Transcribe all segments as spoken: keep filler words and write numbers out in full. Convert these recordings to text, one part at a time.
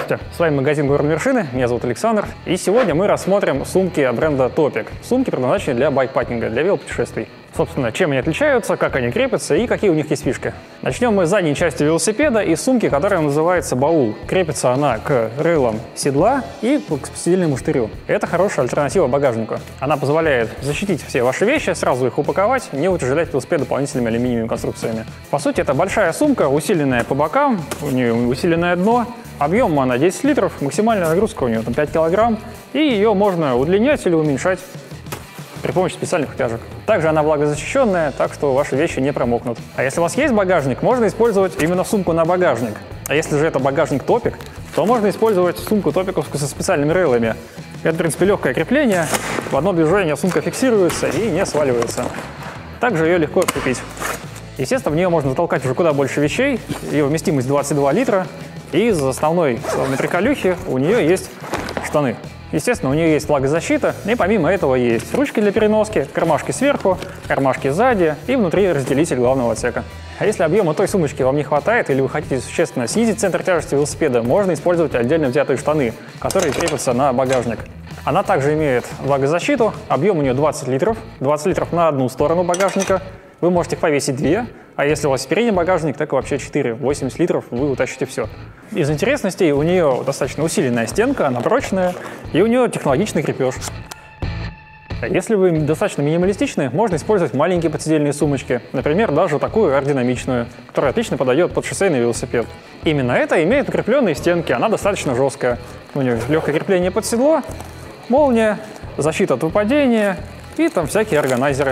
Здравствуйте, с вами магазин Горные Вершины, меня зовут Александр, и сегодня мы рассмотрим сумки от бренда Topic. Сумки предназначены для байкпакинга, для велопутешествий. Собственно, чем они отличаются, как они крепятся и какие у них есть фишки. Начнем мы с задней части велосипеда и сумки, которая называется баул. Крепится она к рылам седла и к спасительному штырю. Это хорошая альтернатива багажнику. Она позволяет защитить все ваши вещи, сразу их упаковать, не утяжелять велосипед дополнительными алюминиевыми конструкциями. По сути, это большая сумка, усиленная по бокам, у нее усиленное дно. Объем она десять литров, максимальная нагрузка у нее там пять килограмм, и ее можно удлинять или уменьшать при помощи специальных утяжек. Также она влагозащищенная, так что ваши вещи не промокнут. А если у вас есть багажник, можно использовать именно сумку на багажник. А если же это багажник Topic, то можно использовать сумку топиковскую со специальными рейлами. Это, в принципе, легкое крепление. В одно движение сумка фиксируется и не сваливается. Также ее легко крепить. Естественно, в нее можно затолкать уже куда больше вещей. Ее вместимость двадцать два литра. И из основной приколюхи у нее есть штаны. Естественно, у нее есть влагозащита, и помимо этого есть ручки для переноски, кармашки сверху, кармашки сзади и внутри разделитель главного отсека. А если объема той сумочки вам не хватает или вы хотите существенно снизить центр тяжести велосипеда, можно использовать отдельно взятые штаны, которые крепятся на багажник. Она также имеет влагозащиту, объем у нее двадцать литров, двадцать литров на одну сторону багажника. Вы можете их повесить две, а если у вас передний багажник, так и вообще четыре, восемьдесят литров, вы утащите все. Из интересностей у нее достаточно усиленная стенка, она прочная, и у нее технологичный крепеж. Если вы достаточно минималистичны, можно использовать маленькие подседельные сумочки, например, даже такую аэродинамичную, которая отлично подойдет под шоссейный велосипед. Именно это имеет укрепленные стенки, она достаточно жесткая. У нее легкое крепление под седло, молния, защита от выпадения и там всякие органайзеры.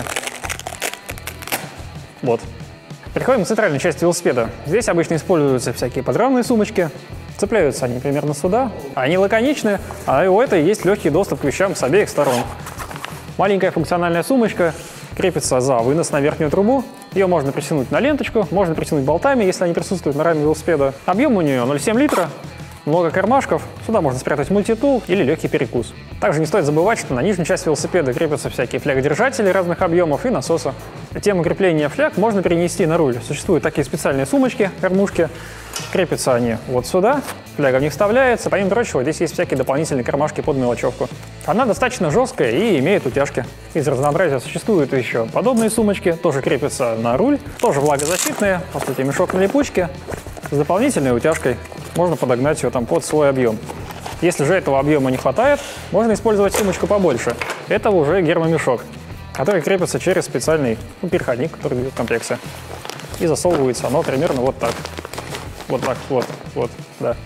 Вот. Переходим к центральной части велосипеда. Здесь обычно используются всякие подрамные сумочки. Цепляются они примерно сюда. Они лаконичны, а у этой есть легкий доступ к вещам с обеих сторон. Маленькая функциональная сумочка крепится за вынос на верхнюю трубу. Ее можно притянуть на ленточку, можно притянуть болтами, если они присутствуют на раме велосипеда. Объем у нее ноль целых семь десятых литра. Много кармашков, сюда можно спрятать мультитул или легкий перекус. Также не стоит забывать, что на нижней части велосипеда крепятся всякие флягодержатели разных объемов и насосы. Тему крепления фляг можно перенести на руль. Существуют такие специальные сумочки, кормушки. Крепятся они вот сюда, фляга в них вставляется. Помимо прочего, здесь есть всякие дополнительные кармашки под мелочевку. Она достаточно жесткая и имеет утяжки. Из разнообразия существуют еще подобные сумочки, тоже крепятся на руль, тоже влагозащитные, по сути мешок на липучке, с дополнительной утяжкой. Можно подогнать ее там под свой объем. Если же этого объема не хватает, можно использовать сумочку побольше. Это уже гермомешок, который крепится через специальный ну, переходник, который идет в комплекте. И засовывается оно примерно вот так. Вот так, вот, вот, да.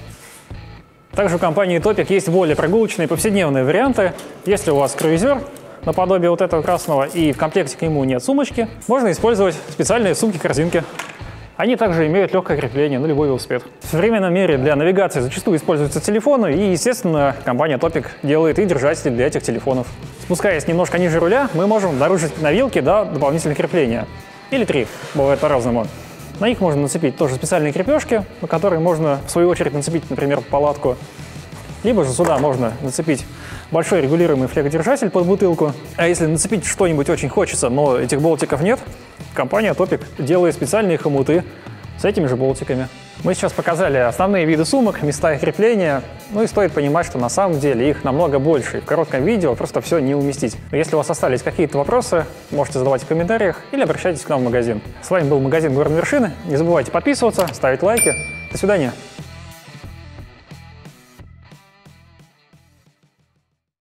Также у компании Topic есть более прогулочные повседневные варианты. Если у вас круизер, наподобие вот этого красного, и в комплекте к нему нет сумочки, можно использовать специальные сумки-корзинки. Они также имеют легкое крепление на любой велосипед. В современном мире для навигации зачастую используются телефоны, и, естественно, компания Topic делает и держатели для этих телефонов. Спускаясь немножко ниже руля, мы можем обнаружить на вилке да, дополнительные крепления. Или три, бывает по-разному. На них можно нацепить тоже специальные крепежки, на которые можно, в свою очередь, нацепить, например, палатку. Либо же сюда можно нацепить большой регулируемый флягодержатель под бутылку. А если нацепить что-нибудь очень хочется, но этих болтиков нет, компания Topic делает специальные хомуты с этими же болтиками. Мы сейчас показали основные виды сумок, места их крепления. Ну и стоит понимать, что на самом деле их намного больше. И в коротком видео просто все не уместить. Но если у вас остались какие-то вопросы, можете задавать в комментариях или обращайтесь к нам в магазин. С вами был магазин Горные Вершины. Не забывайте подписываться, ставить лайки. До свидания.